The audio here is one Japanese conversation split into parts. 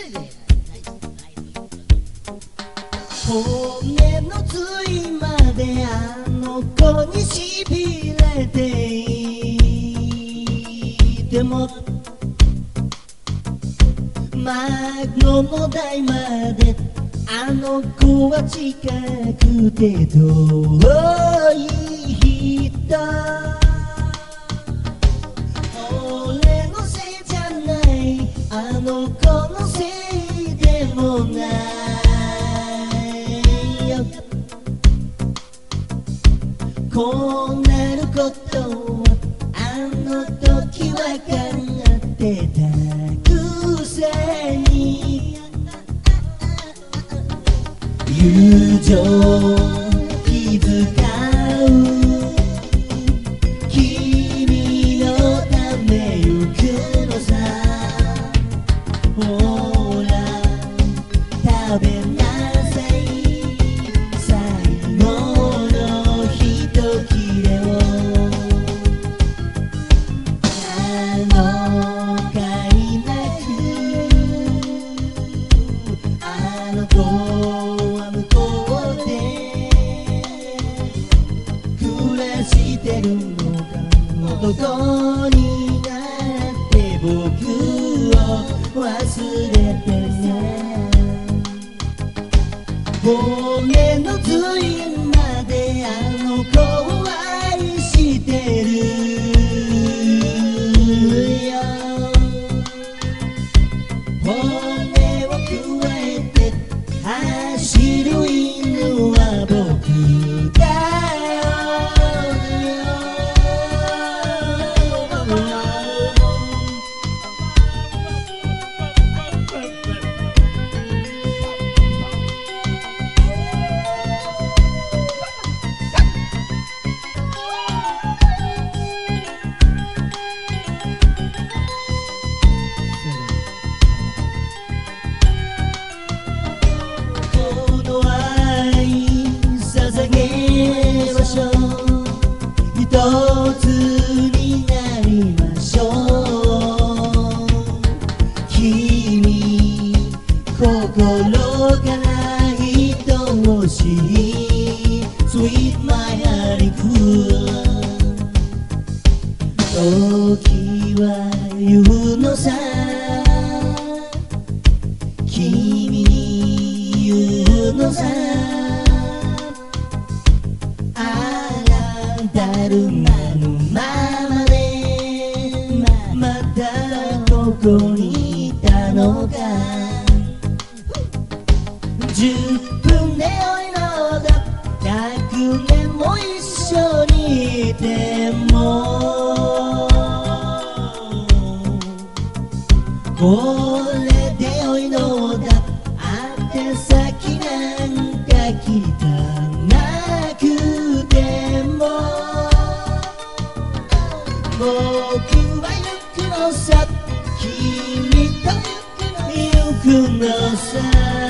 骨の髄まであの子にしびれていても孫の代まであの子は近くて遠い人俺のせいじゃないあの子のせいでもないよこうなることはあの時わかってたくせに友情気遣う君のため行くのさほら食べなさい最後の一切れをあの快なくあの子は向こうで暮らしてるのか男になって僕を忘れてね骨の髄まであの子を愛してるよ骨をくわえて走る犬は僕だこの愛捧げましょう一つになりましょう君心から愛しい Sweet my honey cool 時は言うのさ君に言うのさあらだるまのままでまたここにいたのか10分でおいのだ100年も一緒にいてもこれでおいのだ宛先なんか聞かなくても僕は行くのさ君と行くのさ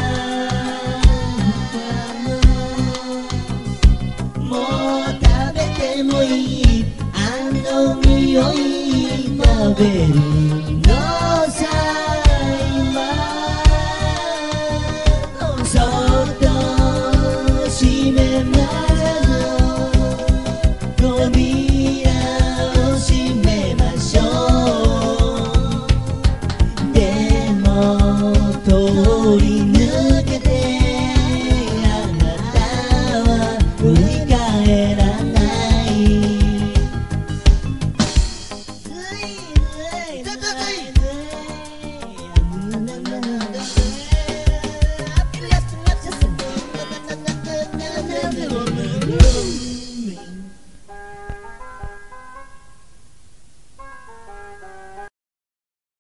もう食べてもいいあの匂い食べるのさそっと閉めましょう扉を閉めましょうでも通り抜けてあなたは振り返らない